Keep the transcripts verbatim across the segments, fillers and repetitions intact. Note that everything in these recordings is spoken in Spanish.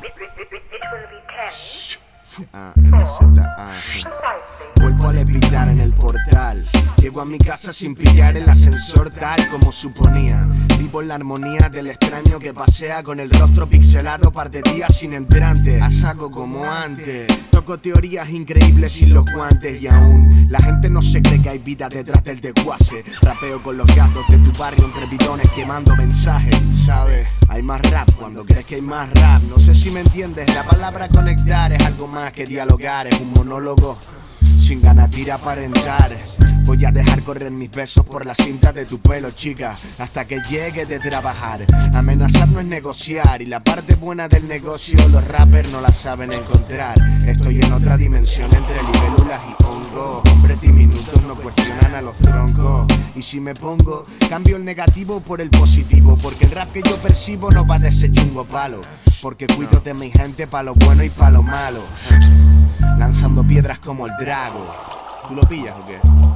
Ah, N Z A. Vuelvo a levitar en el portal. Llego a mi casa sin pillar el ascensor tal como suponía. Vivo en la armonía del extraño que pasea con el rostro pixelado par de días sin entrante. A saco como antes. Toco teorías increíbles sin los guantes y aún la gente no se cree que hay vida detrás del desguace. Rapeo con los gatos de tu barrio entre bidones quemando mensajes, ¿sabes? Hay más rap cuando crees que hay más rap. No sé si me entiendes, la palabra conectar es algo más que dialogar. Es un monólogo sin ganas de ir a aparentar. Voy a dejar correr mis besos por la cinta de tu pelo, chica, hasta que llegue de trabajar. Amenazar no es negociar, y la parte buena del negocio los rappers no la saben encontrar. Estoy en otra dimensión entre libélulas y hongos. Hombres diminutos no cuestionan a los troncos. Y si me pongo, cambio el negativo por el positivo, porque el rap que yo percibo no va de ese chungo palo. Porque cuido de mi gente pa' lo bueno y pa' lo malo, lanzando piedras como el drago. ¿Tú lo pillas o qué?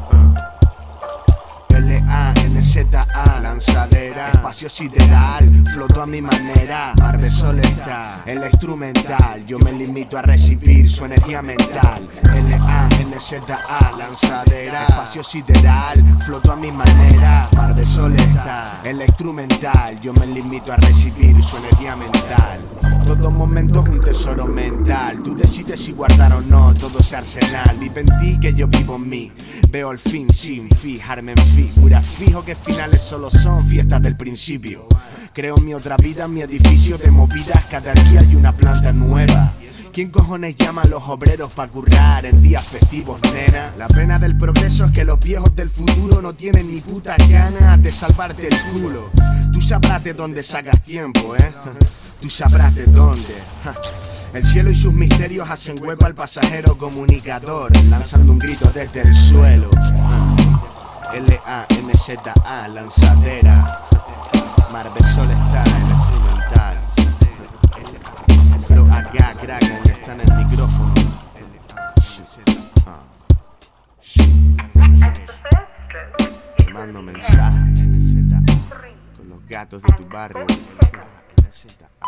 L A N Z A, lanzadera, espacio sideral, floto a mi manera. Mar de sol está en la instrumental, yo me limito a recibir su energía mental. L A N Z A, lanzadera, espacio sideral, floto a mi manera. Mar de sol está en la instrumental, yo me limito a recibir su energía mental. Todo momento es un tesoro mental, tú decides si guardar o no todo ese arsenal. Vive en ti que yo vivo en mí, veo el fin sin fijarme en figuras. Fijo que finales solo son fiestas del principio. Creo mi otra vida, mi edificio de movidas. Cada día hay una planta nueva. ¿Quién cojones llama a los obreros pa' currar en días festivos, nena? La pena del progreso es que los viejos del futuro no tienen ni puta ganas de salvarte el culo. Tú sabrás de dónde sacas tiempo, eh. Tú sabrás de dónde. El cielo y sus misterios hacen hueco al pasajero comunicador, lanzando un grito desde el suelo. L A N Z A, lanzadera. Mar de sol está en la instrumental. Pero acá, crack, donde está en el micrófono. Te mando mensajes con los gatos de tu barrio.